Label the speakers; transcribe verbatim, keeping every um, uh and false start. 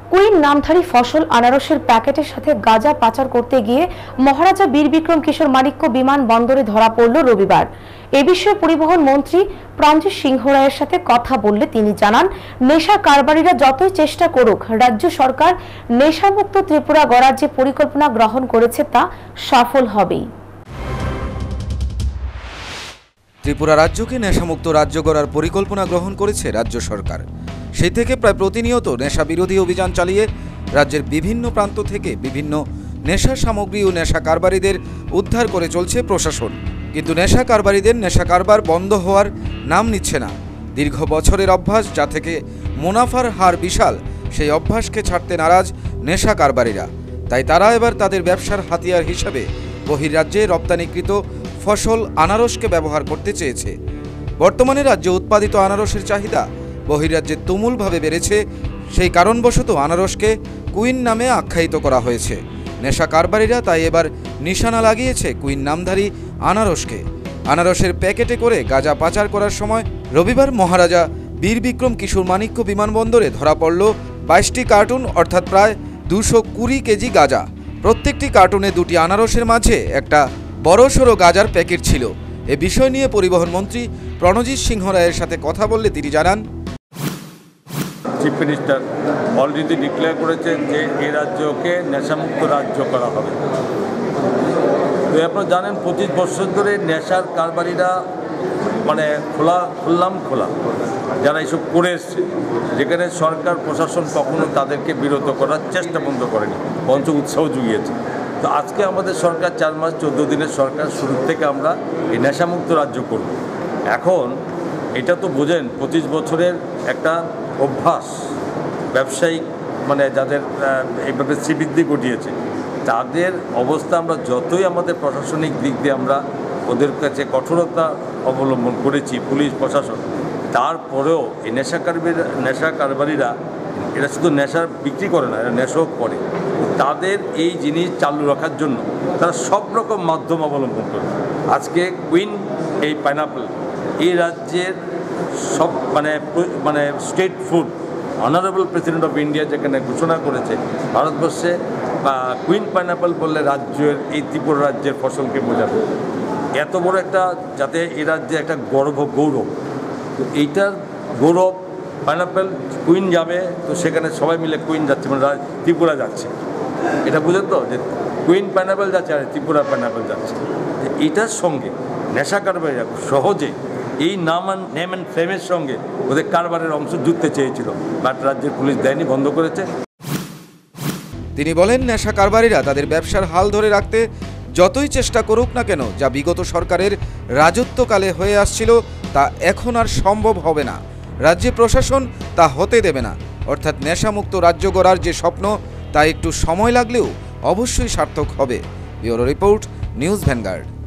Speaker 1: Queen নামধারী ফসল আনারসের প্যাকেটের সাথে গাঁজা পাচার করতে গিয়ে মহারাজা বীর বিক্রম কিশোর মানিক্য বিমান বন্দরে ধরা পড়ল রবিবার। এ বিষয়ে পরিবহন মন্ত্রী প্রণজিৎ সিংহ রায়ের সাথে কথা বললে তিনি জানান, নেশা কারবারিরা যতই চেষ্টা করুক, রাজ্য সরকার নেশামুক্ত ত্রিপুরা গড়ার যে পরিকল্পনা গ্রহণ করেছে তা সফল হবেই।
Speaker 2: ত্রিপুরা রাজ্যকে নেশামুক্ত রাজ্য গড়ার পরিকল্পনা গ্রহণ করেছে রাজ্য সরকার। সেই থেকে প্রায় প্রতিনিয়ত নেশা বিরোধী অভিযান চালিয়ে রাজ্যের বিভিন্ন প্রান্ত থেকে বিভিন্ন নেশা সামগ্রী ও নেশা কারবারিদের উদ্ধার করে চলছে প্রশাসন। কিন্তু নেশা কারবারিদের নেশা কারবার বন্ধ হওয়ার নাম নিচ্ছে না। দীর্ঘ বছরের অভ্যাস, যা থেকে মুনাফার হার বিশাল, সেই অভ্যাসকে ছাড়তে নারাজ নেশা কারবারিরা। তাই তারা এবার তাদের ব্যবসার হাতিয়ার হিসাবে বহির্রাজ্যে রপ্তানিকৃত ফসল আনারসকে ব্যবহার করতে চেয়েছে। বর্তমানে রাজ্যে উৎপাদিত আনারসের চাহিদা বহির্রাজ্যে তুমুলভাবে বেড়েছে। সেই কারণবশত আনারসকে কুইন নামে আখ্যায়িত করা হয়েছে। নেশা কারবারিরা তাই এবার নিশানা লাগিয়েছে কুইন নামধারী আনারসকে। আনারসের প্যাকেটে করে গাঁজা পাচার করার সময় রবিবার মহারাজা বীর বিক্রম কিশোর মানিক্য বিমানবন্দরে ধরা পড়ল বাইশটি কার্টুন, অর্থাৎ প্রায় দুশো কুড়ি কেজি গাঁজা। প্রত্যেকটি কার্টুনে দুটি আনারসের মাঝে একটা বড়সড় গাঁজার প্যাকেট ছিল। এ বিষয় নিয়ে পরিবহন মন্ত্রী প্রণজিৎ সিংহ রায়ের সাথে কথা বললে তিনি জানান,
Speaker 3: চিফ মিনিস্টার অলরেডি ডিক্লেয়ার করেছেন যে এই রাজ্যকে নেশামুক্ত রাজ্য করা হবে। তো আপনারা জানেন, পঁচিশ বছর ধরে নেশার কারবারিরা মানে খোলা খুললাম খোলা যারা এইসব করে এসছে, যেখানে সরকার প্রশাসন কখনো তাদেরকে বিরত করার চেষ্টা বন্ধ করেনি, বরঞ্চ উৎসাহ জুগিয়েছে। তো আজকে আমাদের সরকার চার মাস চোদ্দো দিনের সরকার, শুরু থেকে আমরা এই নেশামুক্ত রাজ্য করব। এখন এটা তো বোঝেন, পঁচিশ বছরের একটা অভ্যাস, ব্যবসায়িক মানে যাদের এইভাবে শ্রীবৃদ্ধি ঘটিয়েছে, তাদের অবস্থা আমরা যতই আমাদের প্রশাসনিক দিক দিয়ে আমরা ওদের কাছে কঠোরতা অবলম্বন করেছি, পুলিশ প্রশাসন, তারপরেও এই নেশা কারবারিরা নেশা কারবারিরা এরা শুধু নেশার বিক্রি করে না, এরা নেশাও করে। তাদের এই জিনিস চালু রাখার জন্য তারা সব রকম মাধ্যম অবলম্বন করে। আজকে কুইন এই পাইনাপেল এই রাজ্যের সব মানে মানে state food honourable president of India যেখানে ঘোষণা করেছে, ভারতবর্ষে বা কুইন পাইনাপেল বললে রাজ্যের এই ত্রিপুরা রাজ্যের ফসলকে বোঝাবে। এত বড় একটা, যাতে এই রাজ্যে একটা গর্ব গৌরব, তো এইটার গৌরব পাইনাপেল কুইন যাবে, তো সেখানে সবাই মিলে কুইন যাচ্ছে, মানে ত্রিপুরা যাচ্ছে। এটা বুঝেন তো, যে কুইন পাইনাপেল যাচ্ছে আর ত্রিপুরা পাইনাপেল যাচ্ছে। এটার সঙ্গে নেশা কারবারিরা সহজে এই নাম নেম অ্যান্ড ফেমের সঙ্গে ওদের কারবারের অংশ জুড়তে চেয়েছিল, বাট রাজ্যের পুলিশ দেয়নি, বন্ধ করেছে।
Speaker 2: তিনি বলেন, নেশা কারবারিরা তাদের ব্যবসার হাল ধরে রাখতে যতই চেষ্টা করুক না কেন, যা বিগত সরকারের রাজত্বকালে হয়ে আসছিল তা এখন আর সম্ভব হবে না। রাজ্য প্রশাসন তা হতে দেবে না। অর্থাৎ নেশামুক্ত রাজ্য গড়ার যে স্বপ্ন, তা একটু সময় লাগলেও অবশ্যই সার্থক হবে। Bureau report, news vanguard.